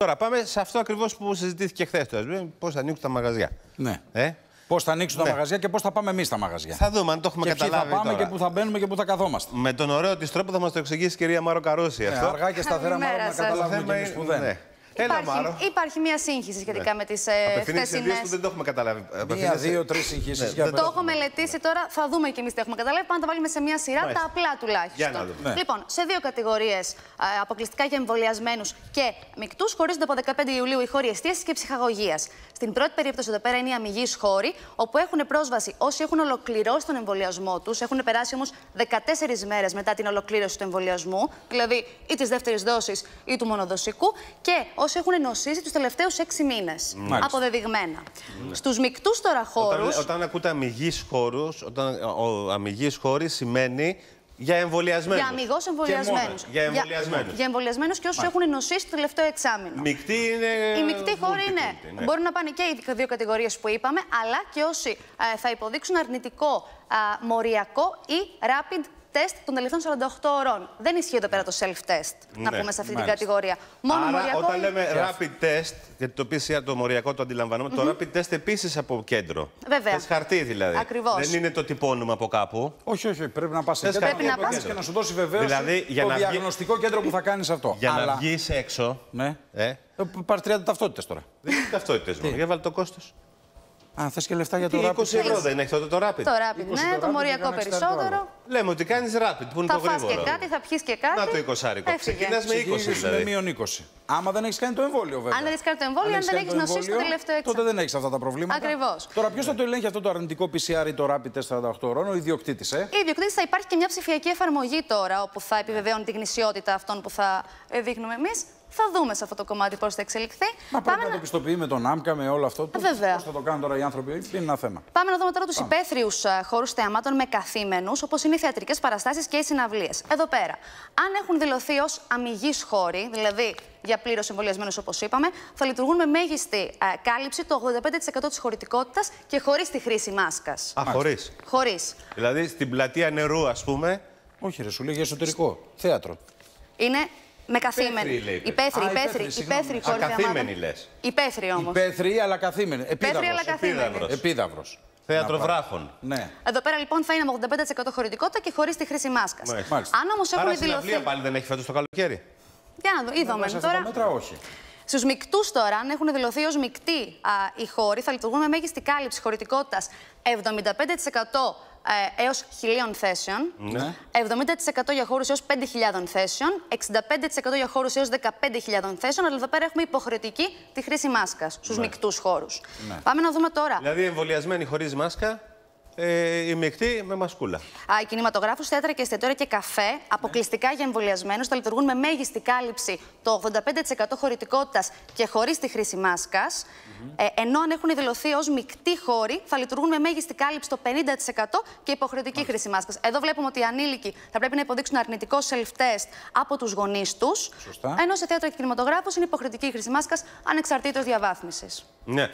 Τώρα πάμε σε αυτό ακριβώς που συζητήθηκε χθες. Πώς θα ανοίξουν τα μαγαζιά. Ναι. Πώς θα ανοίξουν τα μαγαζιά και πώς θα πάμε εμείς στα μαγαζιά. Θα δούμε αν το έχουμε καταλάβει. Πού θα πάμε τώρα. και πού θα μπαίνουμε και πού θα καθόμαστε. Με τον ωραίο της τρόπο θα μας το εξηγήσει η κυρία Μάρο Καρούση. Αυτό. Αργά και σταθερά, μάλλον να καταλάβουμε και εμείς που δεν. Ναι. Έλα, Μάρο. Υπάρχει μια σύγχυση σχετικά με τις χθεσινές. που δεν το έχουμε καταλάβει. Μία, δύο, τρεις συγχύσεις. Το έχω μελετήσει τώρα, θα δούμε και εμείς τι έχουμε καταλάβει. Πάμε να τα βάλουμε σε μια σειρά, τα απλά τουλάχιστον. Λοιπόν, σε δύο κατηγορίες αποκλειστικά για εμβολιασμένους και μεικτούς χωρίζονται από 15 Ιουλίου οι χώροι εστίασης και ψυχαγωγίας. Στην πρώτη περίπτωση εδώ πέρα είναι οι αμυγείς χώροι, όπου έχουν πρόσβαση όσοι έχουν ολοκληρώσει τον εμβολιασμό τους, έχουν περάσει όμως 14 μέρες μετά την ολοκλήρωση του εμβολιασμού, δηλαδή ή της δεύτερης δόσης ή του μονοδοσικού, και όσοι έχουν νοσήσει τους τελευταίους 6 μήνες. Αποδεδειγμένα. Στους μεικτούς τώρα χώρους. Όταν ακούτε αμυγείς χώρους, αμυγείς χώροι σημαίνει για εμβολιασμένους. Για αμυγώς εμβολιασμένους. Για εμβολιασμένους και όσους έχουν νοσήσει το τελευταίο εξάμηνο. Μεικτοί είναι. Οι μεικτοί χώροι είναι. Μπορούν να πάνε και οι δύο κατηγορίες που είπαμε, αλλά και όσοι θα υποδείξουν αρνητικό μοριακό ή rapid τεστ των τελευταίων 48 ώρων. Δεν ισχύει εδώ πέρα το self-test, να πούμε σε αυτή την κατηγορία. Μόνο μοριακό. Όταν λέμε rapid test, γιατί το PCR το μοριακό το αντιλαμβάνομαι, το rapid test επίσης από κέντρο. Βέβαια. Τεστ χαρτί δηλαδή. Ακριβώς. Δεν είναι το τυπώνουμε από κάπου. Όχι, πρέπει να πας σε κέντρο και να σου δώσει βεβαίως το διαγνωστικό κέντρο που θα κάνεις αυτό. Για να βγεις έξω. Ναι. Πάρεις 30 ταυτότητες τώρα. Δεν είναι ταυτότητες μόνο. Για βάλει το κόστος. Α, θες και λεφτά για το rapid. 20 ευρώ δεν έχει τότε το rapid. Το rapid, ναι, το μοριακό περισσότερο. Λέμε ότι κάνεις rapid, που είναι το γρήγορο. Θα φας και κάτι, θα πιεις και κάτι. Να το 20άρικο. Ξεκινάς με 20 δηλαδή. Με μείον 20. Άμα δεν έχεις κάνει το εμβόλιο, βέβαια. Αν δεν έχεις κάνει το εμβόλιο, αν δεν έχεις νοσήσει το τελευταίο εξάμηνο. Τότε δεν έχεις αυτά τα προβλήματα. Ακριβώς. Τώρα, ποιος θα το ελέγχει αυτό το αρνητικό PCR ή το rapid test 48 ώρων, ο ιδιοκτήτης, Ο ιδιοκτήτης. Θα υπάρχει και μια ψηφιακή εφαρμογή τώρα, όπου θα επιβεβαιώνει τη γνησιότητα αυτών που θα δείχνουμε εμείς. Θα δούμε σε αυτό το κομμάτι πώς θα εξελιχθεί. Μα πρέπει να το πιστοποιεί με τον ΆΜΚΑ, με όλο αυτό. Βέβαια. Πώς θα το κάνουν τώρα οι άνθρωποι, είναι ένα θέμα. Πάμε να δούμε τώρα τους υπαίθριους χώρους θεαμάτων με καθήμενους, όπως είναι οι θεατρικές παραστάσεις και οι συναυλίες. Εδώ πέρα, αν έχουν δηλωθεί ως αμυγείς χώροι, δηλαδή για πλήρως εμβολιασμένους όπως είπαμε, θα λειτουργούν με μέγιστη κάλυψη το 85% της χωρητικότητας και χωρίς τη χρήση μάσκας. Χωρίς. Χωρίς. Δηλαδή στην πλατεία Νερού, ας πούμε. Όχι, ρε, σου λέει για εσωτερικό θέατρο. Είναι. Με καθήμενοι. Υπαίθριοι χώροι θεαμάτων. λες. Υπαίθριοι όμως. Υπαίθριοι αλλά καθήμενοι. Επίδαυρος. Θέατρο βράχων. Ναι. Εδώ πέρα λοιπόν θα είναι με 85% χωρητικότητα και χωρίς τη χρήση μάσκας. Αν όμως έχουν δηλωθεί. Συναυλία πάλι δεν έχει φέτος το καλοκαίρι. Για να δω, είδαμε τώρα. Σε αυτά τα μέτρα όχι. Στους μεικτούς τώρα, αν έχουν δηλωθεί ως μεικτοί οι χώροι, θα λειτουργούν με μέγιστη κάλυψη χωρητικότητας 75% έως 1.000 θέσεων, 70% για χώρους έως 5.000 θέσεων, 65% για χώρους έως 15.000 θέσεων, αλλά εδώ πέρα έχουμε υποχρεωτική τη χρήση μάσκας στους μεικτούς χώρους. Πάμε να δούμε τώρα. Δηλαδή εμβολιασμένοι χωρίς μάσκα, οι μεικτοί με μασκούλα. Οι κινηματογράφους, θέατρα και εστιατόρια και καφέ, αποκλειστικά για εμβολιασμένους, θα λειτουργούν με μέγιστη κάλυψη το 85% χωρητικότητας και χωρίς τη χρήση μάσκας. Ενώ αν έχουν δηλωθεί ως μεικτοί χώροι, θα λειτουργούν με μέγιστη κάλυψη το 50% και υποχρεωτική χρήση μάσκας. Εδώ βλέπουμε ότι οι ανήλικοι θα πρέπει να υποδείξουν αρνητικό self-test από τους γονείς τους. Ενώ σε θέατρα και κινηματογράφους είναι υποχρεωτική χρήση μάσκας ανεξαρτήτως διαβάθμισης. Ναι.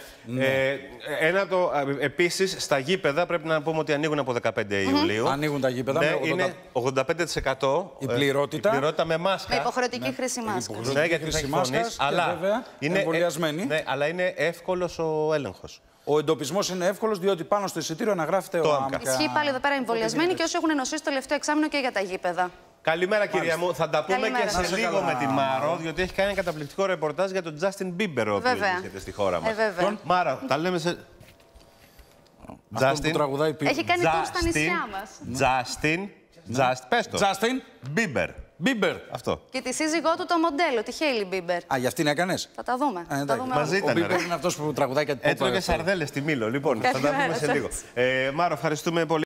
Επίσης, στα γήπεδα πρέπει να πούμε ότι ανοίγουν από 15 Ιουλίου. Ανοίγουν τα γήπεδα. Ναι, είναι 85% η πληρότητα με μάσκα. Με υποχρεωτική χρήση μάσκας. Ναι, γιατί θα έχει φωνής, αλλά είναι εμβολιασμένοι. Ναι, αλλά είναι εύκολος ο έλεγχος. Ο εντοπισμός είναι εύκολος, διότι πάνω στο εισιτήριο αναγράφεται ο ΆΜΚΑ. Ισχύει πάλι εδώ πέρα εμβολιασμένοι και όσοι έχουν νοσήσει το τελευταίο εξάμηνο και για τα γήπεδα. Καλημέρα, κυρία μου. Θα τα πούμε και σε λίγο με τη Μάρο, διότι έχει κάνει ένα καταπληκτικό ρεπορτάζ για τον Justin Bieber, ο οποίος βρίσκεται στη χώρα μας. Μάρα, τα λέμε σε. Justin. Έχει κάνει tour στα νησιά μας. Πες το. Justin Bieber. Αυτό. Και τη σύζυγό του το μοντέλο, τη Hailey Bieber. Α, για αυτήν έκανες. Θα τα δούμε. Μαζί ήταν. Ο Bieber είναι αυτός που τραγουδάει κάτι τέτοιο. Έτρωγε σαρδέλες στη Μήλο. Λοιπόν, θα τα πούμε σε λίγο. Μάρο, ευχαριστούμε πολύ.